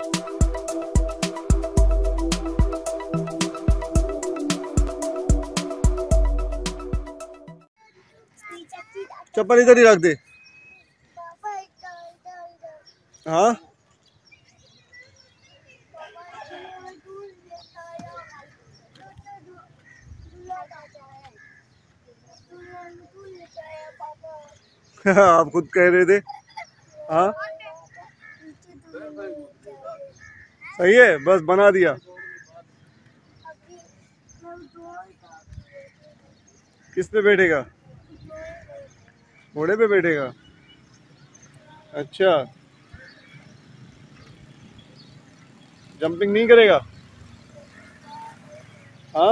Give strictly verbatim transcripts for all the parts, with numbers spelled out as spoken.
चप्पल इधर ही रख दे। हाँ आप खुद कह रहे थे। हाँ सही है, बस बना दिया। किस पे बैठेगा? घोड़े पे बैठेगा। अच्छा, जंपिंग नहीं करेगा? हाँ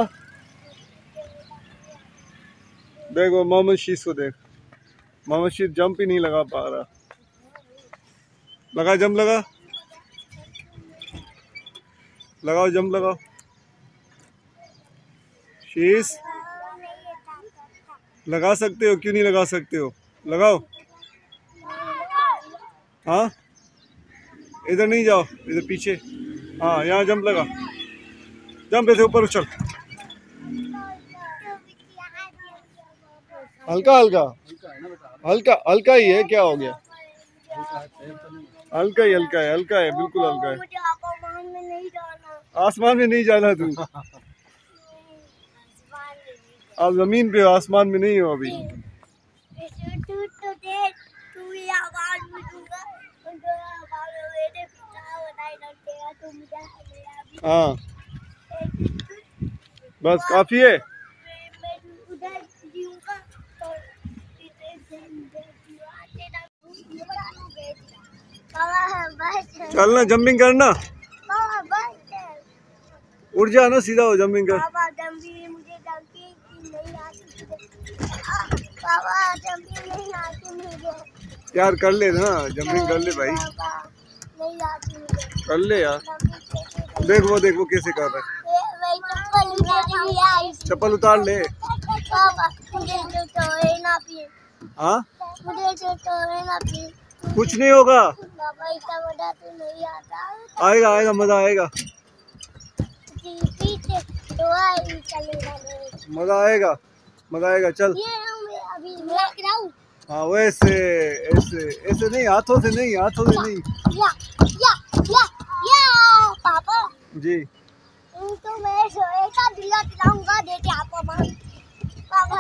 देखो मोहम्मद शीश को देख, मोहम्मद शीश जंप ही नहीं लगा पा रहा। लगा जंप, लगा लगाओ, जंप लगाओ। शीश लगा सकते हो, क्यों नहीं लगा सकते हो? लगाओ। हाँ इधर नहीं जाओ, इधर पीछे। हाँ यहाँ जंप लगा, जंप ऐसे ऊपर उछल। हल्का हल्का हल्का हल्का ही है, क्या हो गया? हल्का ही हल्का है, हल्का है, बिल्कुल हल्का है। आसमान में नहीं जाना तू। आप जमीन पे हो, आसमान में नहीं हो अभी। हाँ बस काफी है। चलना, जंपिंग करना। उड़ जा ना, सीधा हो, जंपिंग कर। यार कर ले ना, जंपिंग कर ले भाई, कर ले यार। देख वो, देख वो कैसे कर रहा है। चप्पल उतार ले। हाँ कुछ नहीं होगा, आएगा आएगा, मजा आएगा, मजा आएगा, मजा आएगा। चल हाँ वैसे, ऐसे ऐसे नहीं, हाथों से नहीं, हाथों से नहीं। या, या, या, या, पापा जी तो मैं सोएगा दिला दिलाऊंगा, देते आपको पापा।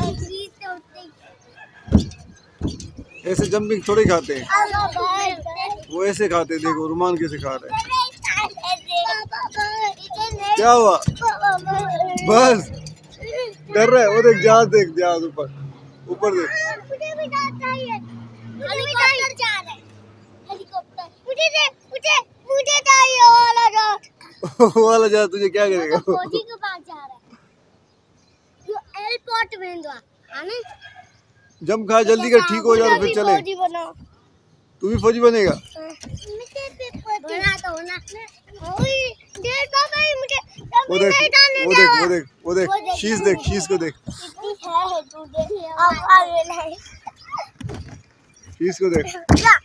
ऐसे जंपिंग थोड़ी खाते हैं, वो ऐसे खाते हैं। देखो रुमान कैसे खा रहे हैं। क्या हुआ? बस डर रहा है वो, देख जहाज, देख जहाज ऊपर, ऊपर देख। वो वाला जहाज तुझे क्या करेगा? फौजी के पास जा रहा है, जो एयरपोर्ट में है। जंप खा जल्दी कर, ठीक हो जाओ फिर चले। तू भी फौजी बनेगा? वो देख, वो देख, वो देख, वो देख, शीश देख, शीश को देख, शीश को देख।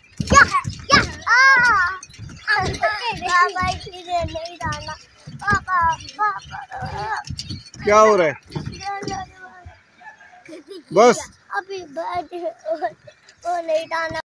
क्या हो रहा है? बस अभी बैठ वो नहीं डालना